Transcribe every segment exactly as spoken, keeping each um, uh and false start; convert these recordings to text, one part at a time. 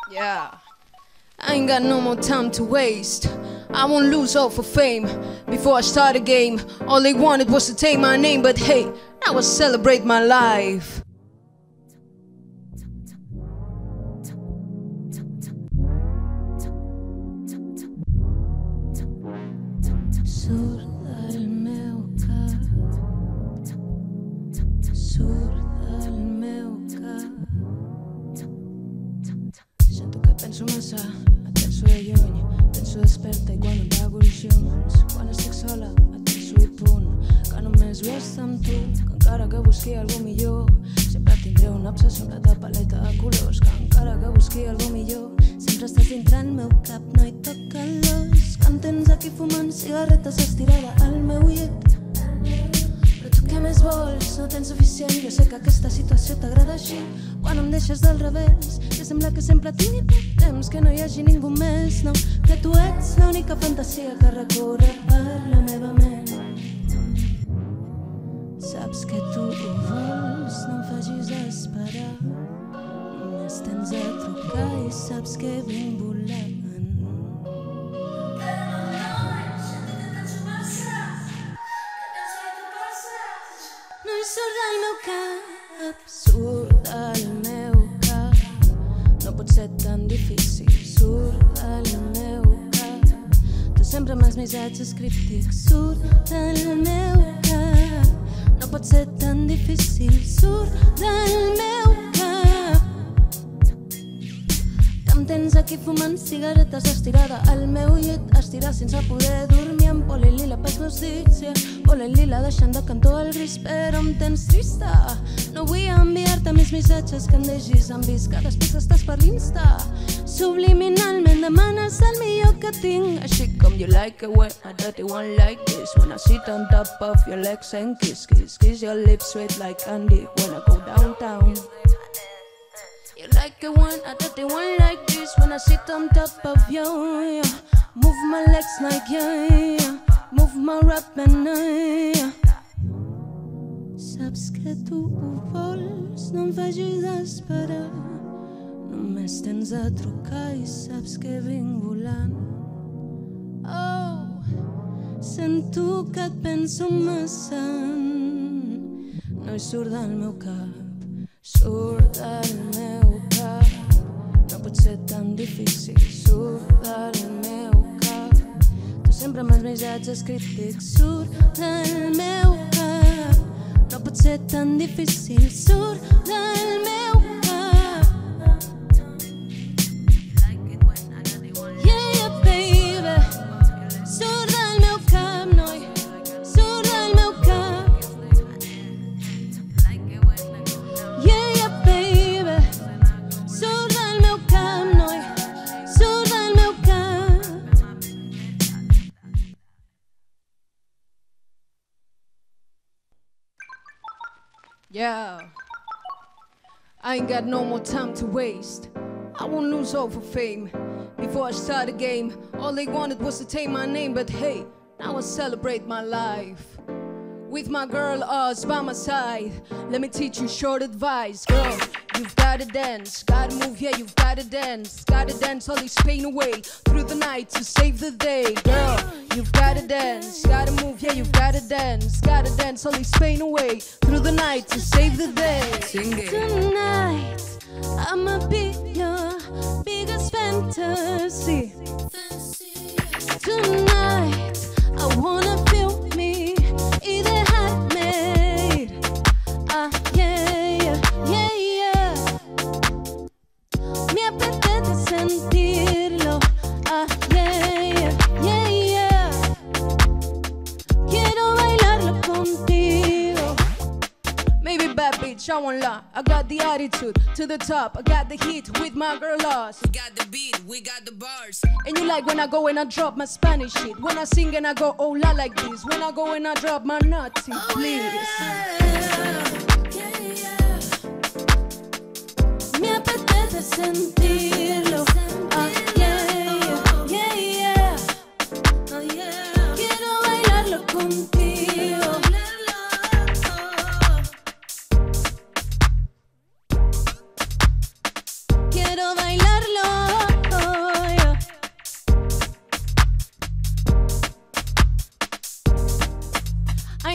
Yeah. I ain't got no more time to waste. I won't lose all for fame. Before I start a game, all they wanted was to take my name. But hey, now I celebrate my life. Surt del meu cap, surt del meu cap. Sento que penso massa, et penso de lluny, penso desperta i quan apago els llums. Quan estic sola, et penso i punt, que només vull estar amb tu, que encara que busqui algú millor, sempre tindré una obsessió amb la teva paleta de colors, que encara que busqui algú millor, sempre estàs dintre el meu cap, no hi toca l'os. Que em tens aquí fumant cigarretes estirada al meu llit. Però tu què més vols? No tens suficient. Jo sé que aquesta situació t'agrada així. Quan em deixes del revés, que sembla que sempre tingui poc temps, que no hi hagi ningú més, no. Que tu ets l'única fantasia que recorre per la meva ment. Saps que tu ho vols, no em facis esperar. Només tens a trucar i saps que vinc volant. Surt del meu cap, surt del meu cap. No pot ser tan difícil, surt del meu cap. Tu sempre amb els missatges críptics, surt del meu cap. No pot ser tan difícil, surt del meu cap. Que em tens aquí fumant cigarretes estirada al meu llit, estirar sense poder dormir amb polilila pels meus dits, yeah. Polilila deixant de cantó el gris, però em tens trista. No vull enviar-te més missatges que em deixis en vist, que després estàs per l'Insta. Subliminalment demanes el millor que tinc, així com you like it when I dirty one like this. When I sit on top of your legs and kiss, kiss, kiss your lips sweet like candy when I go downtown. You like it when I dirty one like this. When I sit on top of you, yeah. Move my legs like yeah, yeah. Move my rap and yeah. Saps que tu ho vols, no em facis esperar. Només tens a trucar i saps que vinc volant. Oh, sento que et penso massa. No hi surt del meu cap, surt del meu cap. No pot ser tan difícil, surt del meu cap. Tu sempre amb els missatges críptics, surt del meu cap. No pot ser tan difícil, surt del meu cap. Yeah, yeah, baby. Surt del meu cap, noi. Surt del meu cap. Yeah, yeah, baby. Surt del meu cap, noi. Surt del meu cap. Yeah, I ain't got no more time to waste. I won't lose all for fame. Before I start a game, all they wanted was to take my name. But hey, now I celebrate my life. With my girl Oz by my side, let me teach you short advice. Girl, you've gotta dance, gotta move, yeah, you've gotta dance. Gotta dance all this pain away, through the night to save the day. Girl, you've gotta dance, gotta move, yeah, you've gotta dance. Gotta dance all this pain away, through the night to save the day. Sing it. Tonight, I'ma be your biggest fantasy. Tonight, I wanna feel me, either handmade. Ah, yeah, yeah, yeah, yeah. Me apetece sentirlo. Ah, yeah, yeah, yeah, yeah. Quiero bailarlo contigo. Maybe bad bitch, I won't lie. I got the attitude to the top. I got the heat with my girl Oz. We got the beat, we got the bars. And you like when I go and I drop my Spanish shit. When I sing and I go oh la like this. When I go and I drop my naughty, please. Yeah, yeah, yeah. Me apetece sentirlo. Ah, yeah, yeah, yeah, yeah. Oh, yeah. Quiero bailarlo contigo. Quiero bailarlo.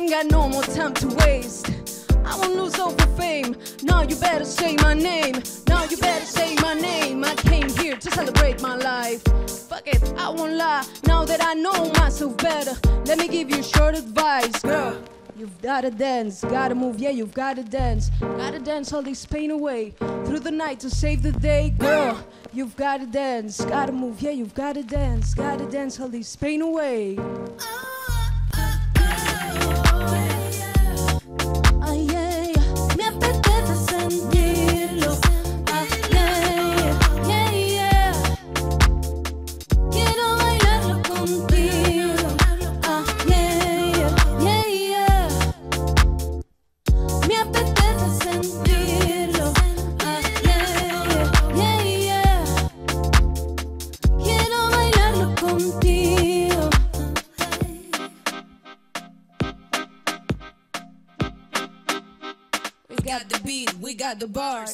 ain't got no more time to waste. I won't lose all for fame. Now you better say my name. Now you better say my name. I came here to celebrate my life. Fuck it, I won't lie. Now that I know myself better, let me give you short advice, girl. You've gotta dance, gotta move, yeah, you've gotta dance. Gotta dance all this pain away. Through the night to save the day, girl. You've gotta dance, gotta move, yeah, you've gotta dance. Gotta dance all this pain away. Ay, yeah, yeah. Me apetece sentirlo. Ay, yeah, yeah, yeah. Quiero bailarlo contigo. Ay, yeah, yeah, yeah. Me apetece sentirlo. Ay, yeah, yeah, yeah. Quiero bailarlo contigo. We got the beat, we got the bars.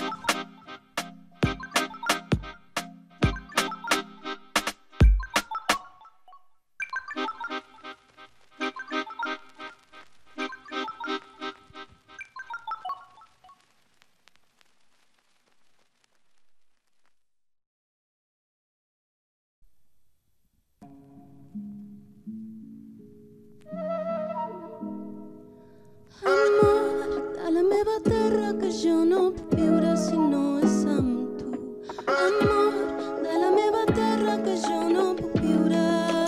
Amor, dalla meva terra che io non viure se no è santo. Amor, dalla meva terra que yo no puedo viure.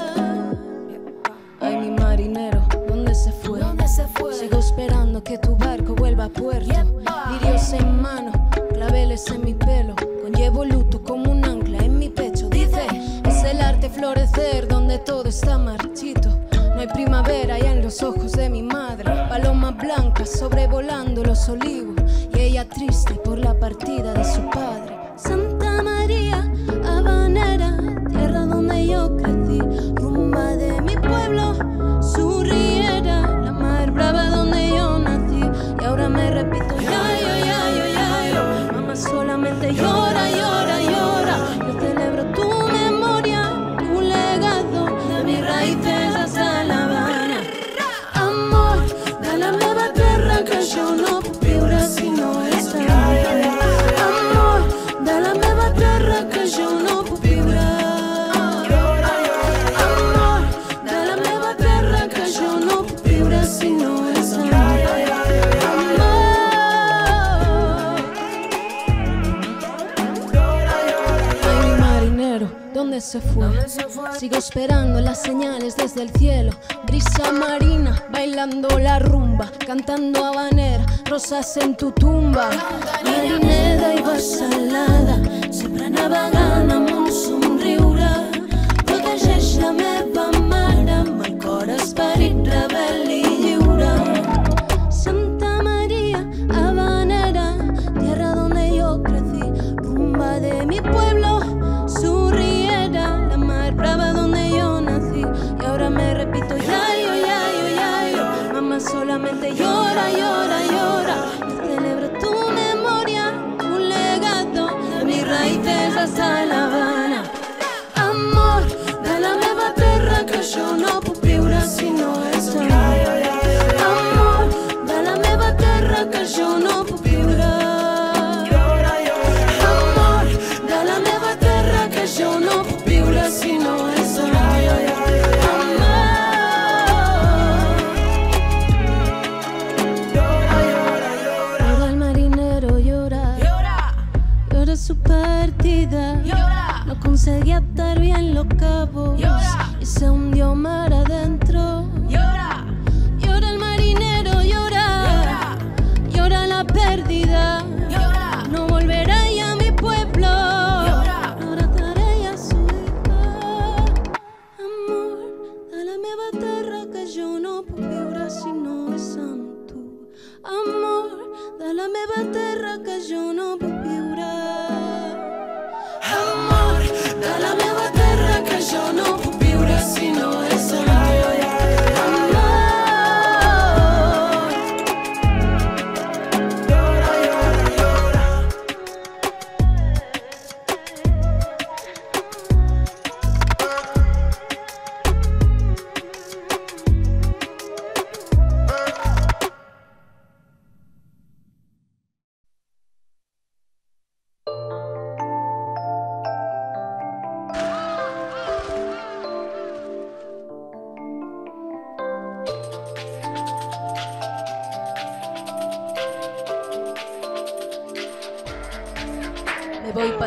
Ay, mi marinero, ¿dónde se fue? ¿Dónde se fue? Sigo esperando que tu barco vuelva a puerto. Lirios en mano, claveles en mi pelo. Conllevo luto como un ancla en mi pecho. Dice, es el arte florecer donde todo está marchito. No hay primavera ya en los ojos de mi madre. Palomas blancas sobrevolando los olivos. Y ella triste por la partida de su padre. Santa María, habanera, tierra donde yo crecí, rumba de mi pueblo, su riera, la mar brava donde yo nací. Y ahora me repito, ya, yo, ya, yo, ya, yo. Mamá solamente llora, llora, llora. Yo celebro tu memoria, tu legado, de mis raíces hasta La Habana. Amor, de la nueva tierra que yo no puedo vivir si no está. Dalla meva terra che io non puedo vivere. Amor, dalla meva terra che io non puedo vivere se no è santo. Ay, mi marinero, ¿dónde se fue? Sigo esperando las señales desde el cielo. Brisa marina, bailando la rumba, cantando habanera, rosas en tu tumba. Marinera i va salada, sempre navegant amb un somriure. Protegeix la meva mare amb el cor esperit rebel i lliure. Santa María, habanera, tierra donde yo crecí, rumba de mi pueblo, su riera, la mar brava donde yo nací. Y ahora me repito, ya, yo, ya, yo, ya, yo. Mamá solamente llora, llora, llora. Yo celebro tu memoria, tu legado, de mis raíces hasta La Habana. Amor, de la meva terra que yo no puedo vivir si no es amor, de la meva terra que yo no puedo vivir. Amor, de la meva terra que yo no puedo vivir si no es amor. Llora el marinero, llora, llora su partida. No conseguía atar bien los cabos y se hundió mar adentro. Llora el marinero, llora, llora la pérdida. No volverá ya a mi pueblo, no trataré a su hija. Amor, dalla meva terra que yo no puedo vivir si no es santo. Amor, dalla meva terra que yo no puedo vivir. Amor, dalla meva terra que yo no puedo vivir si no es amor.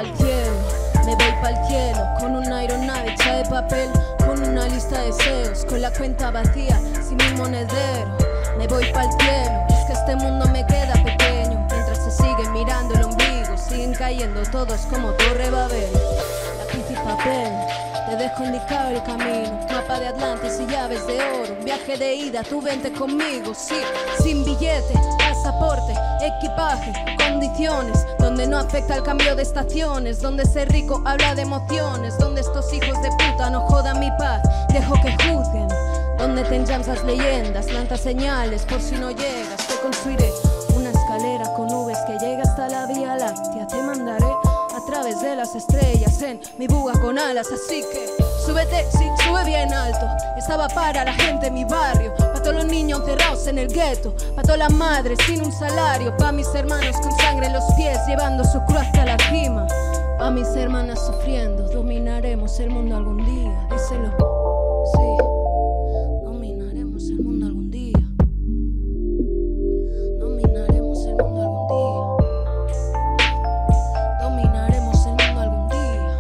pa'l cielo, me voy pa'l cielo, con una aeronave hecha de papel, con una lista de deseos, con la cuenta vacía, sin mi monedero. Me voy pa'l cielo, es que este mundo me queda pequeño, mientras se siguen mirando el ombligo, siguen cayendo todos como Torre Babel. Lápiz y papel, te dejo indicado el camino, mapa de Atlantis y llaves de oro, un viaje de ida, tú vente conmigo, sí, sin billete, pasaporte, equipaje, condiciones, donde no afecta el cambio de estaciones, donde ser rico habla de emociones, donde estos hijos de puta no jodan mi paz, dejo que juzguen, donde te enllanzas leyendas, lanzas señales por si no llegas, te construiré una escalera con nubes que llega hasta la Vía Láctea, te mandaré a través de las estrellas en mi buga con alas, así que súbete, sí, sube bien alto. Estaba para la gente en mi barrio, pa' todos los niños encerrados en el gueto, pa' todas las madres sin un salario, pa' mis hermanos con sangre en los pies llevando su cruz hasta la cima, pa' mis hermanas sufriendo. Dominaremos el mundo algún día, díselo, sí. Dominaremos el mundo algún día. Dominaremos el mundo algún día. Dominaremos el mundo algún día.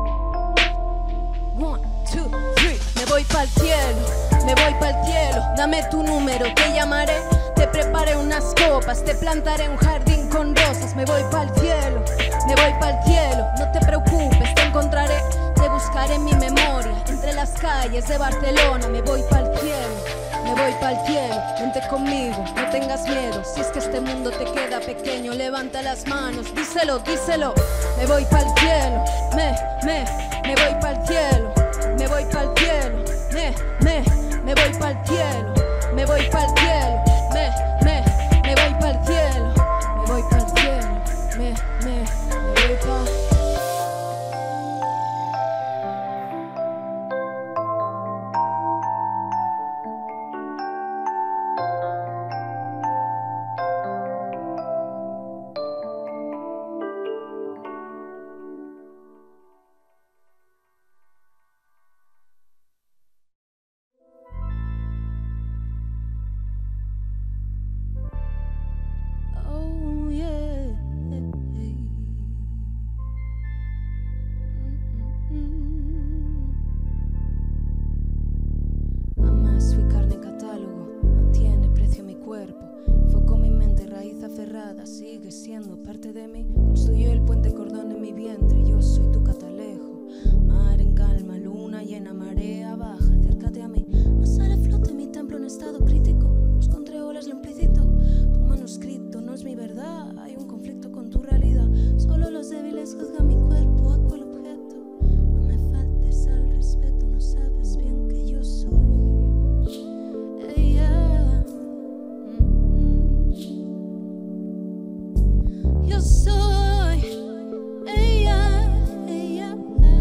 One, two, three. Me voy pa'l cielo, me voy pa'l cielo. Dame tu número, te llamaré. Te preparé unas copas, te plantaré un jardín con rosas. Me voy pa'l cielo, me voy pa'l cielo. No te preocupes, te encontraré. Te buscaré en mi memoria, entre las calles de Barcelona. Me voy pa'l cielo, me voy pa'l cielo. Vente conmigo, no tengas miedo. Si es que este mundo te queda pequeño, levanta las manos, díselo, díselo. Me voy pa'l cielo, me, me, me voy pa'l cielo. Me voy pa'l cielo, me, me, me voy pa'l cielo. Me voy pa'l cielo, me, me, me voy pa'l cielo. Me voy pa'l cielo, me, me, me voy pa'l sigue siendo parte de mí. Construyó el puente cordón en mi vientre, yo soy tu catalejo. Mar en calma, luna llena, marea baja, acércate a mí. No sale a flote mi templo en estado crítico, los contreolas lo implicito. Tu manuscrito no es mi verdad, hay un conflicto con tu realidad. Solo los débiles juzgan mi cuerpo, a cual objeto. No me faltes al respeto, no sabes bien que yo soy ella. Yo soy ella, ella,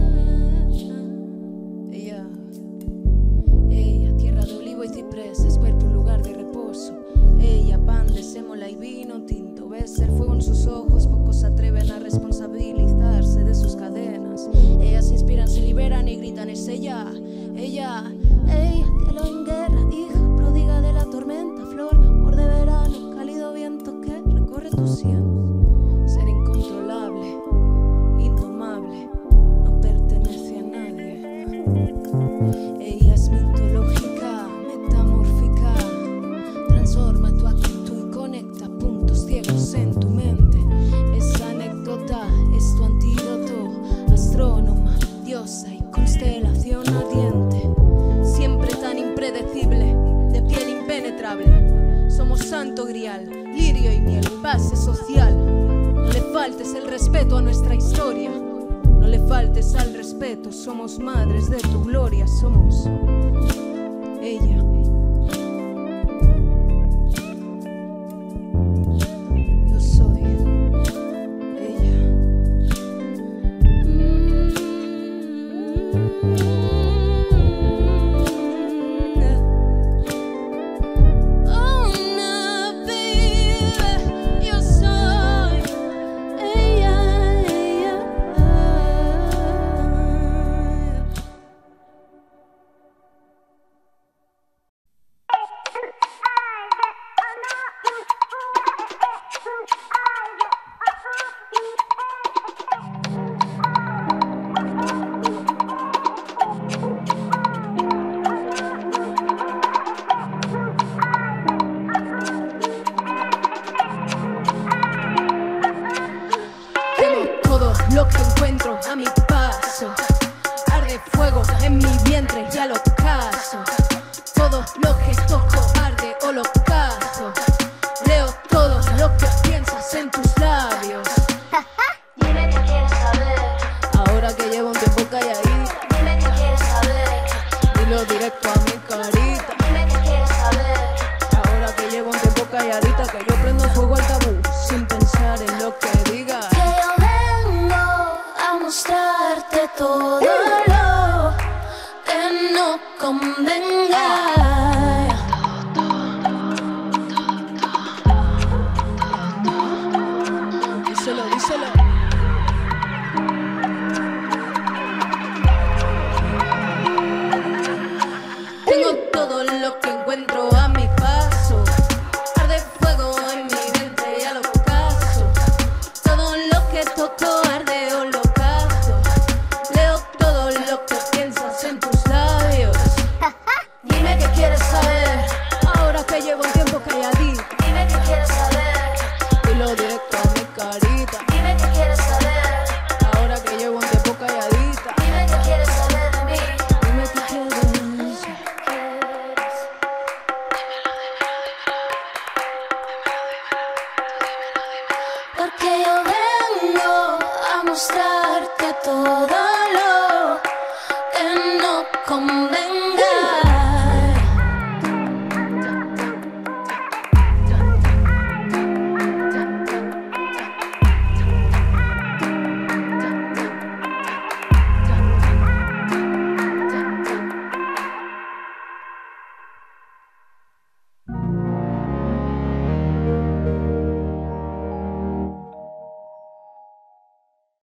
ella, ella, tierra de olivo y cipreses, cuerpo un lugar de reposo. Ella, pan de sémola y vino tinto, ves el fuego en sus ojos, pocos se atreven a responsabilizarse de sus cadenas. Ellas se inspiran, se liberan y gritan, es ella, ella, ella, cielo en guerra, hija, pródiga de la tormenta, flor, amor de verano, cálido viento que recorre tu sien. Ser incontrolable, indomable, no pertenece a nadie. Ella es mitológica, metamórfica, transforma tu actitud y conecta puntos ciegos en tu mente. Es anécdota, es tu antídoto, astrónoma, diosa y constelación ardiente. Siempre tan impredecible, de piel impenetrable. Somos santo grial, lirio y miel, base social. No le faltes el respeto a nuestra historia, no le faltes al respeto, somos madres de tu gloria, somos ella. Yo soy ella. Mm-hmm. a mi paso. Arde fuego en mi vientre y al ocaso. Todo lo que toco arde holocausto. Leo todo lo que piensas en tus labios. Dime qué quieres saber. Ahora que llevo un tiempo calladita, Dime qué quieres saber. dilo directo a mi carita. Dime qué quieres saber. Ahora que llevo un tiempo calladita, que yo prendo fuego al tabú sin pensar en lo que diga. Que yo vengo a mostrarte todo lo que no convenga. Díselo, díselo. Tengo todo lo que encuentro a mi paso. Arde fuego en mi vientre y al ocaso. Todo lo que toco arde holocausto. Leo todo lo que piensas en tus labios. Dime qué quieres saber. Ahora que llevo un tiempo calladita, Dime qué quieres saber. dilo directo a mi carita. Dime qué quieres saber. Ahora que llevo un tiempo calladita, Dime qué quieres saber de mí. dime qué quieres. Porque yo vengo a mostrarte todo lo que no conviene.